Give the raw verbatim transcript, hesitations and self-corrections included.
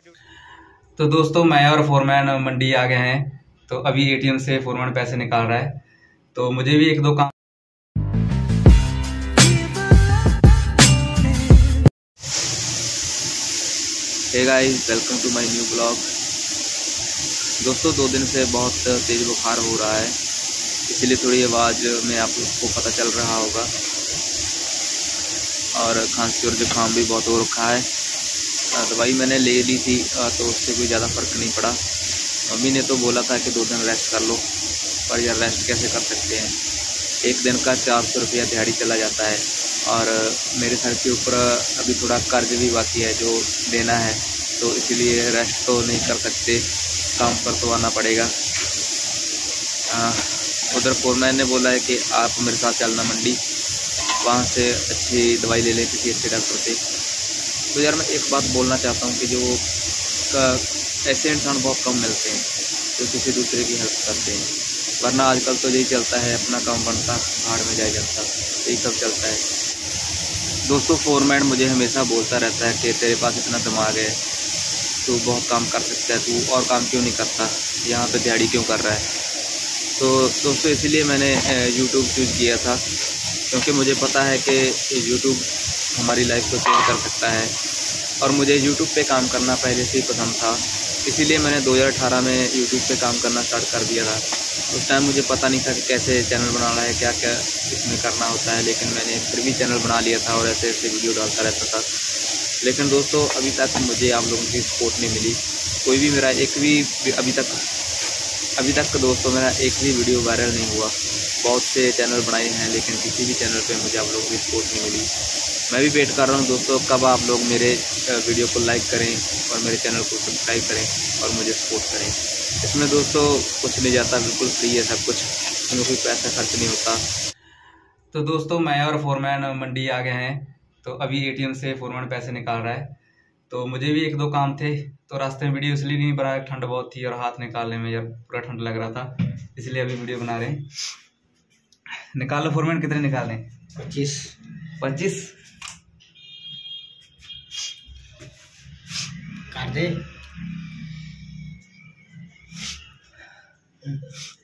तो दोस्तों मैं और फोरमैन मंडी आ गए हैं। तो अभी एटीएम से फोरमैन पैसे निकाल रहा है, तो मुझे भी एक दो काम। Hey guys, welcome to my new blog. दोस्तों दो दिन से बहुत तेज बुखार हो रहा है, इसलिए थोड़ी आवाज़ में आप लोग को पता चल रहा होगा, और खांसी और जुकाम भी बहुत हो रखा है। दवाई मैंने ले ली थी तो उससे कोई ज़्यादा फ़र्क नहीं पड़ा। मम्मी ने तो बोला था कि दो दिन रेस्ट कर लो, पर यार रेस्ट कैसे कर सकते हैं। एक दिन का चार सौ रुपया दिहाड़ी चला जाता है, और मेरे सर के ऊपर अभी थोड़ा कर्ज भी बाकी है जो देना है, तो इसीलिए रेस्ट तो नहीं कर सकते, काम पर तो आना पड़ेगा। उधर फोरमैन ने बोला है कि आप मेरे साथ चलना मंडी, वहाँ से अच्छी दवाई ले लें किसी अच्छे डॉक्टर से। तो यार मैं एक बात बोलना चाहता हूँ कि जो ऐसे इंसान बहुत कम मिलते हैं जो किसी दूसरे की हेल्प करते हैं, वरना आजकल तो यही चलता है, अपना काम बनता भाड़ में जाए जाता, यही सब चलता है। दोस्तों फोरमैन मुझे हमेशा बोलता रहता है कि तेरे पास इतना दिमाग है, तू बहुत काम कर सकता है, तू और काम क्यों नहीं करता, यहाँ पे दिहाड़ी क्यों कर रहा है। तो दोस्तों इसीलिए मैंने यूट्यूब चूज़ किया था, क्योंकि मुझे पता है कि यूट्यूब हमारी लाइफ को चेंज कर सकता है, और मुझे यूट्यूब पे काम करना पहले से ही पसंद था। इसीलिए मैंने दो हज़ार अठारह में यूट्यूब पे काम करना स्टार्ट कर दिया था। उस टाइम मुझे पता नहीं था कि कैसे चैनल बनाना है, क्या क्या इसमें करना होता है, लेकिन मैंने फिर भी चैनल बना लिया था और ऐसे ऐसे वीडियो डालता रहता था। लेकिन दोस्तों अभी तक मुझे आप लोगों की सपोर्ट नहीं मिली, कोई भी मेरा एक भी अभी तक अभी तक दोस्तों मेरा एक भी वीडियो वायरल नहीं हुआ। बहुत से चैनल बनाए हैं, लेकिन किसी भी चैनल पे मुझे आप लोगों की सपोर्ट नहीं मिली। मैं भी वेट कर रहा हूँ दोस्तों, कब आप लोग मेरे वीडियो को लाइक करें और मेरे चैनल को सब्सक्राइब करें और मुझे सपोर्ट करें। इसमें दोस्तों कुछ नहीं जाता, बिल्कुल फ्री है सब कुछ, इसमें कोई पैसा खर्च नहीं होता। तो दोस्तों मैं और फोरमैन मंडी आ गए हैं, तो अभी एटीएम से फोरमैन पैसे निकाल रहा है। तो मुझे भी एक दो काम थे, तो रास्ते में वीडियो इसलिए नहीं बनाया, ठंड बहुत थी और हाथ निकालने में यार पूरा ठंड लग रहा था, इसलिए अभी वीडियो बना रहे हैं। निकालो फोरमैन, कितने निकाल रहे हैं? पच्चीस पच्चीस कर दे।